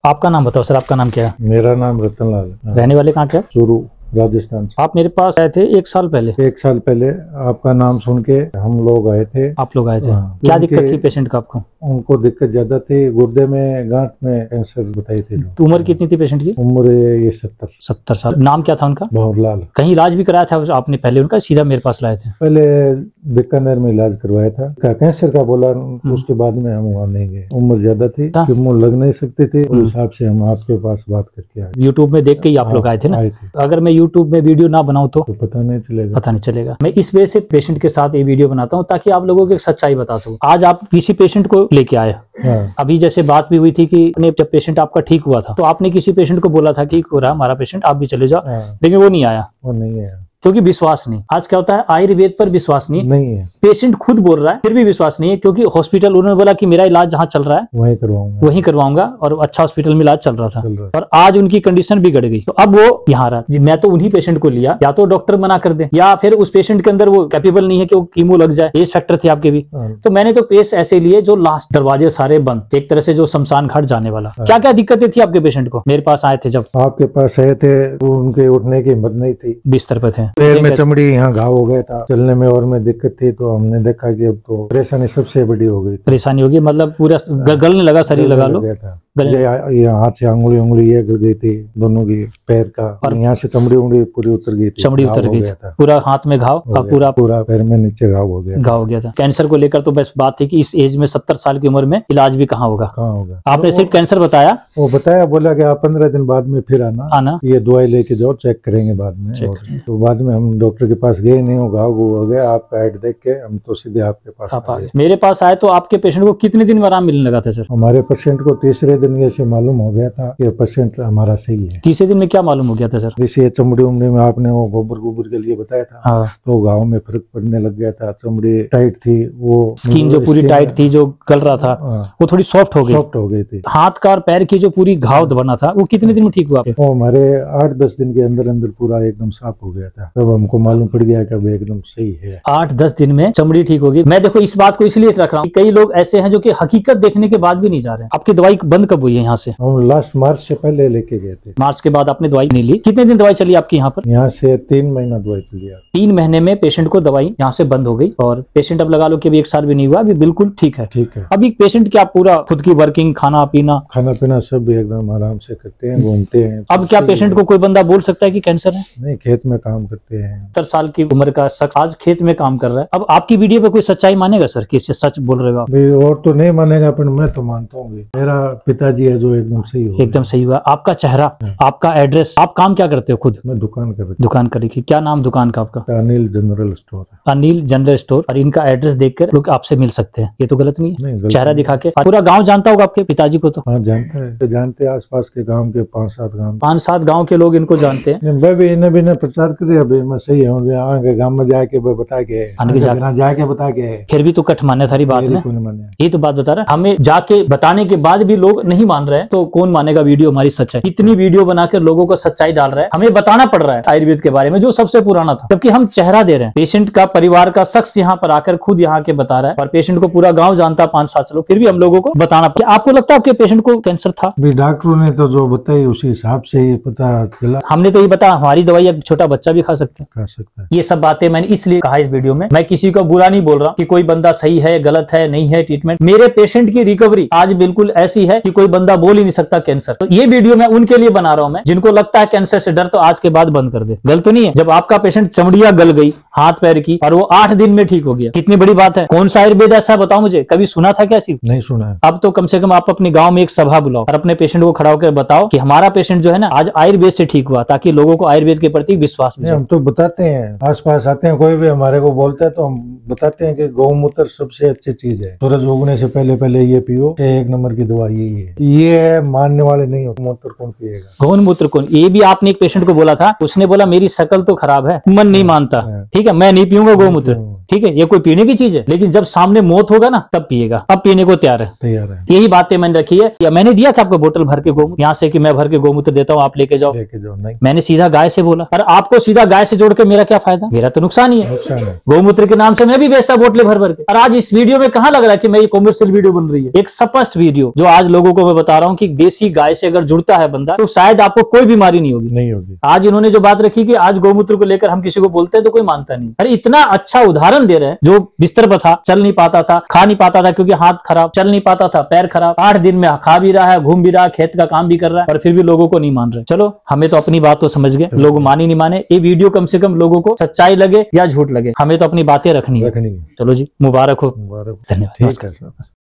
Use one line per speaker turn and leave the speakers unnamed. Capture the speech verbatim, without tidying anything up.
आपका नाम बताओ सर, आपका नाम क्या है?
मेरा नाम रतन लाल है।
रहने वाले कहाँ के?
चूरू, राजस्थान से।
आप मेरे पास आए थे एक साल पहले।
एक साल पहले आपका नाम सुन के हम लोग आए थे।
आप लोग आए थे?
हाँ,
क्या
उनके-
दिक्कत थी पेशेंट का आपको?
उनको दिक्कत ज्यादा थी, गुर्दे में गांठ में कैंसर बताई थी।
तो उम्र कितनी थी पेशेंट की?
उम्र ये सत्तर
सत्तर साल। नाम क्या था उनका?
भंवरलाल।
कहीं इलाज भी कराया था आपने पहले उनका? सीधा मेरे पास लाए थे?
पहले बीकानेर में इलाज करवाया था, का कैंसर का बोला, उसके बाद में हम वहाँ नहीं गए। उम्र ज्यादा थी, कीमो लग नहीं सकती थी, उस हिसाब से हम आपके पास बात करके आए।
यूट्यूब में देख के ही आप लोग आए थे ना?
आए थे।
अगर मैं यूट्यूब में वीडियो ना बनाऊं तो
तो पता नहीं चलेगा।
पता नहीं चलेगा। मैं इस वजह से पेशेंट के साथ ये वीडियो बनाता हूँ ताकि आप लोगों को सच्चाई बता सकूं। आज आप किसी पेशेंट को लेके आए,
हाँ।
अभी जैसे बात भी हुई थी कि जब पेशेंट आपका ठीक हुआ था तो आपने किसी पेशेंट को बोला था कि हो रहा हमारा पेशेंट, आप भी चले जाओ,
हाँ।
लेकिन वो नहीं आया।
वो नहीं है
क्योंकि विश्वास नहीं। आज क्या होता है, आयुर्वेद पर विश्वास नहीं
नहीं है।
पेशेंट खुद बोल रहा है फिर भी विश्वास नहीं है, क्योंकि हॉस्पिटल उन्होंने बोला कि मेरा इलाज जहाँ चल रहा है
वहीं करवाऊंगा
वहीं करवाऊंगा, और अच्छा हॉस्पिटल में इलाज चल रहा था,
चल रहा है।
और आज उनकी कंडीशन बिगड़ गई। तो अब वो यहाँ रहा। जी, मैं तो उन्हीं पेशेंट को लिया, या तो डॉक्टर मना कर दे या फिर उस पेशेंट के अंदर वो कैपेबल नहीं है कि वो कीमो लग जाए, एज फैक्टर थे आपके भी।
हाँ।
तो मैंने तो केस ऐसे लिए जो लास्ट, दरवाजे सारे बंद, एक तरह से जो शमशान घाट जाने वाला। क्या क्या दिक्कतें थी आपके पेशेंट को? मेरे पास आए थे जब
आपके पास आए थे तो उनके उठने की हिम्मत नहीं थी,
बिस्तर पे थे,
पैर में चमड़ी यहाँ घाव हो गया था, चलने में और में दिक्कत थी। तो हमने देखा कि अब तो परेशानी सबसे बड़ी हो गई।
परेशानी होगी, मतलब पूरा ग- गलने लगा, शरीर लगा लो
गया था।
गले-
ये ये हाथ से अंगुली उंगली ये गिर गई थी, दोनों की पैर का,
और
यहाँ से चमड़ी उंगली पूरी उतर गई थी,
चमड़ी
घाव
उतर
हो
गई,
गया था।
पूरा हाथ में घाव,
हो
और
गया।
पूरा
पूरा पैर में नीचे घाव हो गया
घाव हो गया था। कैंसर को लेकर तो बस बात थी कि इस एज में, सत्तर साल की उम्र में इलाज भी कहाँ होगा।
कहाँ होगा?
आपने
तो
सिर्फ कैंसर बताया,
वो बताया, बोला कि आप पंद्रह दिन बाद में फिर आना
आना
ये दवाई लेके जाओ, चेक करेंगे बाद में।
चेक
और
करेंगे।
तो बाद में हम डॉक्टर के पास गए नहीं, वो घाव हो गया। आपका ऐड देख के हम तो सीधे आपके पास
आप
आ
आ
गए।
गए। मेरे पास आए तो आपके पेशेंट को कितने दिन में आराम मिलने लगा था सर?
हमारे पेशेंट को तीसरे दिन ये से मालूम हो गया था कि पेशेंट हमारा सही है।
तीसरे दिन में क्या मालूम हो गया था सर?
जैसे ये चमड़ी उमड़ी में आपने वो गोबर गोबर के लिए बताया था,
हाँ,
तो गाँव में फर्क पड़ने लग गया था। चमड़ी टाइट थी, वो
स्किन जो पूरी टाइट थी, जो गल रहा था,
हाँ,
वो थोड़ी सॉफ्ट हो गई।
सॉफ्ट हो गई थी।
हाथ का और पैर की जो पूरी घाव बना था, वो कितने दिन में ठीक हुआ?
वो हमारे आठ दस दिन के अंदर अंदर पूरा एकदम साफ हो गया था। तब हमको मालूम पड़ गया कि अब एकदम सही है।
आठ दस दिन में चमड़ी ठीक होगी। मैं देखो इस बात को इसलिए रख रहा हूँ, कई लोग ऐसे हैं जो कि हकीकत देखने के बाद भी नहीं जा रहे हैं। आपकी दवाई बंद कब हुई है यहाँ से?
हम लास्ट मार्च से पहले लेके गए थे।
मार्च के बाद आपने दवाई नहीं ली? कितने दिन दवाई चली आपकी यहाँ पर?
यहाँ से तीन महीना दवाई चली।
तीन महीने में पेशेंट को दवाई यहाँ से बंद हो गई, और पेशेंट अब लगा लो कि अभी एक साल भी नहीं हुआ, अभी बिल्कुल ठीक है।
ठीक है।
अभी पेशेंट क्या पूरा खुद की वर्किंग, खाना पीना,
खाना पीना सब भी एकदम आराम से करते हैं, घूमते हैं।
अब क्या पेशेंट को कोई बंदा बोल सकता है कि कैंसर है?
नहीं, खेत में काम करते हैं।
सत्तर साल की उम्र का शख्स आज खेत में काम कर रहा है। अब आपकी वीडियो पे कोई सच्चाई मानेगा सर कि इससे सच बोल रहे हो आप?
भाई और तो नहीं मानेगा, पर मैं तो मानता हूँ। मेरा पिताजी है जो एकदम सही हो।
एकदम सही हुआ। आपका चेहरा, आपका एड्रेस, आप काम क्या करते हो खुद?
मैं दुकान कर
दुकान करी थी। क्या नाम दुकान का आपका?
अनिल जनरल स्टोर है।
Anil general store. और इनका एड्रेस देखकर लोग आपसे मिल सकते हैं, ये तो गलत नहीं है?
नहीं, गलत
चेहरा
नहीं।
दिखा के पूरा गांव जानता होगा आपके पिताजी को तो?
हाँ, जानते हैं, तो जानते हैं आसपास के गांव के पांच सात गांव
पांच सात गांव के लोग इनको जानते हैं।
मैं भी इन्हें भी प्रचार कर दिया भाई मैं सही हूँ, आगे गांव में जाके वो बता के
आगे जाके-
जाके जाके बता के
फिर भी तो कठ मान्य सारी बात
मेरी
है।
कौन माने।
ये तो बात बता रहा है, हमें जाके बताने के बाद भी लोग नहीं मान रहे हैं, तो कौन मानेगा वीडियो हमारी सच्चाई? इतनी वीडियो बनाकर लोगों को सच्चाई डाल रहा है, हमें बताना पड़ रहा है आयुर्वेद के बारे में जो सबसे पुराना था, जबकि हम चेहरा दे रहे हैं। पेशेंट का परिवार का शख्स यहाँ पर आकर खुद यहाँ के बता रहा है, और पेशेंट को पूरा गाँव जानता है, पांच सात लोग, फिर भी हम लोगों को बताना पड़ा। आपको लगता है आपके पेशेंट को कैंसर था?
भी डॉक्टरों ने तो जो बताई उसी हिसाब से ही पता चला।
हमने तो ये बताया हमारी दवाई एक छोटा बच्चा भी खा सकता है।
खा सकता है।
ये सब बातें मैंने इसलिए कहा इस वीडियो में। मैं किसी को बुरा नहीं बोल रहा कि कोई बंदा सही है, गलत है, नहीं है ट्रीटमेंट। मेरे पेशेंट की रिकवरी आज बिल्कुल ऐसी है कि कोई बंदा बोल ही नहीं सकता कैंसर। तो ये वीडियो मैं उनके लिए बना रहा हूं, मैं जिनको लगता है कैंसर से डर, तो आज के बाद बंद कर दे। गलत तो नहीं है? जब आपका पेशेंट चमड़िया गल गई हाथ पैर की और वो आठ दिन में ठीक हो गया, कितनी बड़ी बात है। कौन सा आयुर्वेद ऐसा बताओ मुझे, कभी सुना था क्या? सिर्फ
नहीं सुना है।
अब तो कम से कम आप अपने गांव में एक सभा बुलाओ और अपने पेशेंट को खड़ा होकर बताओ कि हमारा पेशेंट जो है ना आज आयुर्वेद से ठीक हुआ, ताकि लोगों को आयुर्वेद के प्रति विश्वास
नहीं,
मिले।
हम तो बताते हैं, आस पास आते हैं, कोई भी हमारे को बोलता है तो हम बताते हैं कि गौमूत्र सबसे अच्छी चीज है, सूरज उगने से पहले पहले ये पियो, एक नंबर की दवा यही है। ये मानने वाले नहीं हो, मूत्र कौन पिएगा?
गौन मूत्र कौन? ये भी आपने एक पेशेंट को बोला था, उसने बोला मेरी शकल तो खराब है, मन नहीं मानता, ठीक है मैं नहीं पीऊंगा गौमूत्र। ठीक है, ये कोई पीने की चीज है, लेकिन जब सामने मौत होगा ना तब पिएगा, अब पीने को तैयार है।
तैयार है।
यही बातें मैंने रखी है। या मैंने दिया था आपको बोतल भर के गोमूत्र यहाँ से कि मैं भर के गोमूत्र देता हूँ, आप लेके जाओ,
लेके जाओ, नहीं।
मैंने सीधा गाय से बोला। और आपको सीधा गाय से जोड़ के मेरा क्या फायदा, मेरा तो नुकसान ही है।
नुकसान है।
गोमूत्र के नाम से मैं भी बेचता बोतलें भर भर के। और आज इस वीडियो में कहाँ लग रहा है कि मैं ये कॉमर्शियल वीडियो बन रही है, एक स्पष्ट वीडियो जो आज लोगों को मैं बता रहा हूँ कि देसी गाय से अगर जुड़ता है बंदा तो शायद आपको कोई बीमारी नहीं होगी।
नहीं होगी।
आज इन्होंने जो बात रखी कि आज गोमूत्र को लेकर हम किसी को बोलते हैं तो कोई मानता नहीं। अरे इतना अच्छा उदाहरण दे रहे हैं, जो बिस्तर पर था, चल नहीं पाता था, खा नहीं पाता था क्योंकि हाथ खराब, चल नहीं पाता था, पैर खराब, आठ दिन में खा भी रहा है, घूम भी रहा है, खेत का काम भी कर रहा है, और फिर भी लोगों को नहीं मान रहे। चलो, हमें तो अपनी बात तो समझ गए, लोग माने नहीं माने, ये वीडियो कम से कम लोगों को सच्चाई लगे या झूठ लगे, हमें तो अपनी बातें रखनी है।
रखनी है।
चलो जी, मुबारक हो।
मुबारक।
धन्यवाद।
ठीक है।